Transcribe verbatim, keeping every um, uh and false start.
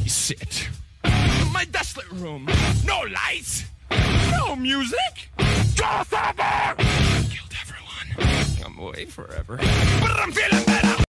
I sit in my desolate room. No lights, no music. Just over. Killed everyone. I'm away forever, but I'm feeling better.